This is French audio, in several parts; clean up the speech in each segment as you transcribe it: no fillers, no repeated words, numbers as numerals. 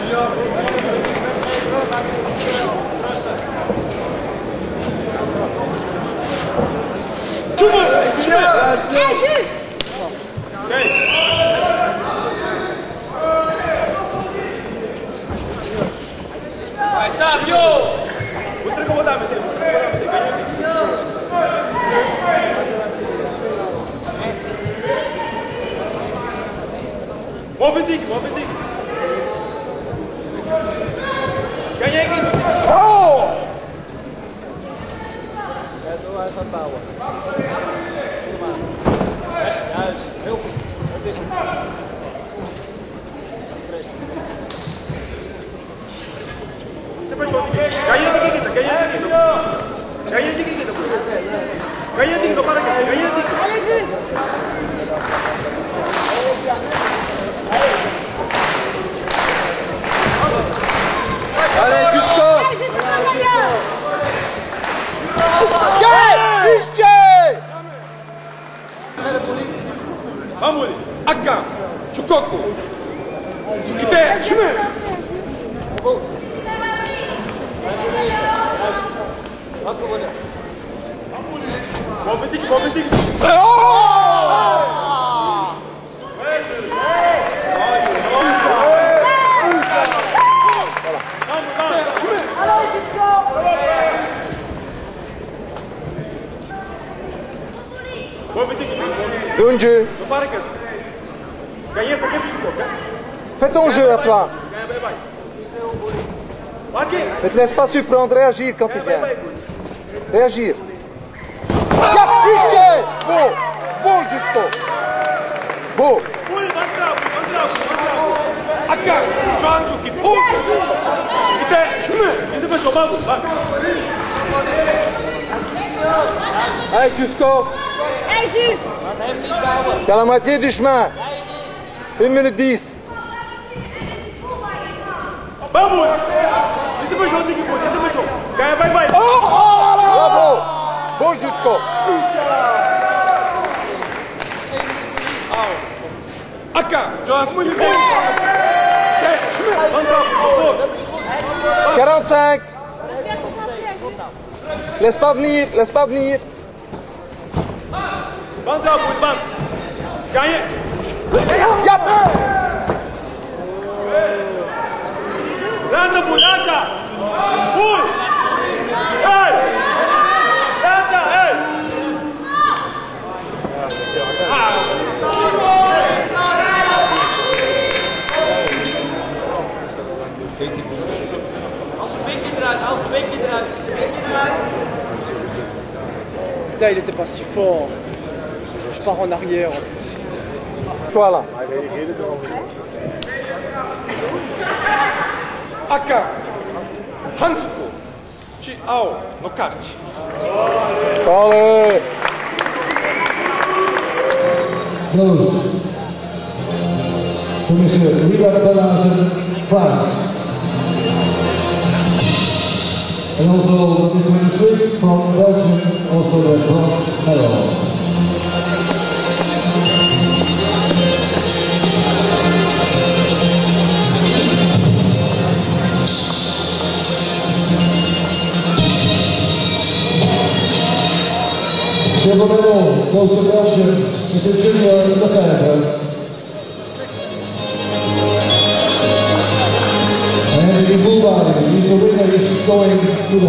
Vai, Savio! Bыстрее командами. Мовидик. Ganha aqui. Oh! Doe eens aan het bouwen. Juist, heel goed. Dat is het. Ganha aqui. Allez, Jusco! Vamos. Aka! Chukoko! Sukite! Shime! Mовидик. Donjeu! Ganha essa aqui. Fais ton jeu à toi! Ne te laisse pas surprendre, réagir quand tu viens. Réagir! Capiche! Beau, Jusco! Beau! Aka! Joansuki! Allez, Jusco! T'es à la moitié du chemin! 1 minute 10! Vamos! Vai! Bravo! Beau, Jusco! Aka! Joansuki! 45! Laisse pas venir! Banda! Ganha! Yap! Landa! Push! Hey! Landa! Hey! Als een beetje eruit. Putain, il était pas si fort. Je pars en arrière en plus. Voilà. Aka! Hansuko! Chiao! Nokachi! Allez! Close. To Monsieur Riva Balansen, France. And also Mr. Ministry from Belgium, also the bronze medal. Silver medal goes to Belgium, Mr. Junior Lefebvre. And the Bulgari, he's the winner, he's going to the...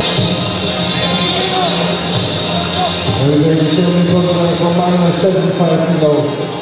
We're going to show him from -75 kilo.